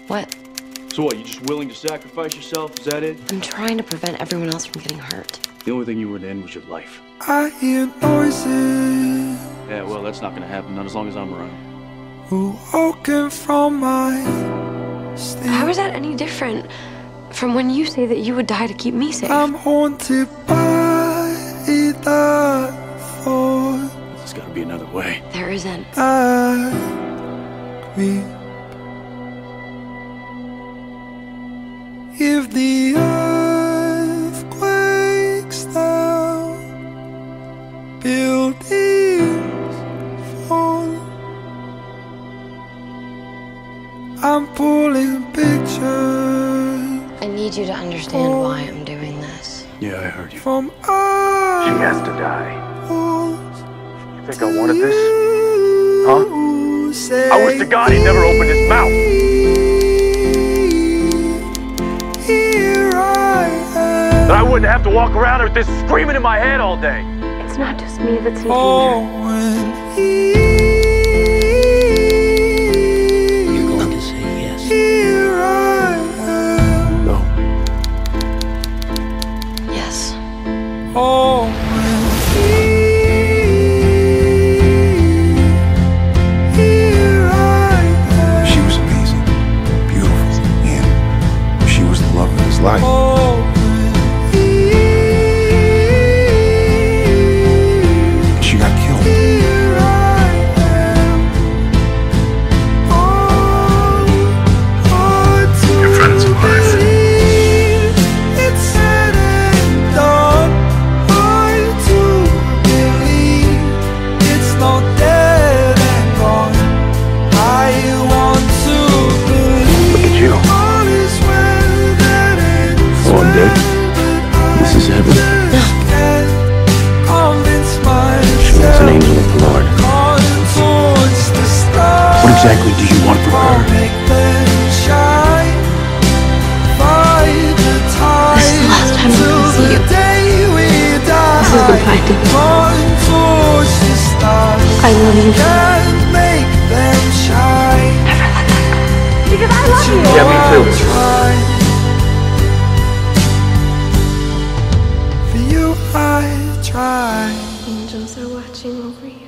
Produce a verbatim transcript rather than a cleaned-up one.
What? So what, you just willing to sacrifice yourself? Is that it? I'm trying to prevent everyone else from getting hurt. The only thing you were to end was your life. I hear noises. Yeah, well, that's not gonna happen, not as long as I'm around. Who woken from my sleep. How is that any different from when you say that you would die to keep me safe? I'm haunted by the thought. There's gotta be another way. There isn't. I creep. If the earth quakes down, buildings fall, I'm pulling pictures. I need you to understand why I'm doing this. Yeah, I heard you. From She has to die. You think I wanted this? Huh? I wish to God he'd never opened his mouth. That I wouldn't have to walk around with this screaming in my head all day. It's not just me that's in danger. Oh, when he, You're going to say yes. here I am. No. Yes. Oh, when he, here I am. She was amazing, beautiful, and she was the love of his life. Oh, when he, She got killed. here I am. Oh, hard to Your friend's alive. believe it's said and done. Hard to believe it's not dead and gone. I want to believe Look at you. all is well that ends Oh, I'm dead? well, but This is heaven. I just can't convince myself. She was an angel of the Lord. Calling towards the stars. What exactly do you want from her? Make them shine by the tide. This is the last time I'm gonna till see the you. day we die. This is goodbye, Dealena. Calling towards the stars. I love you. Can't make them shine. Never let that go. Because I love you. Yeah, me too. Try. For you I try. Angels are watching over you.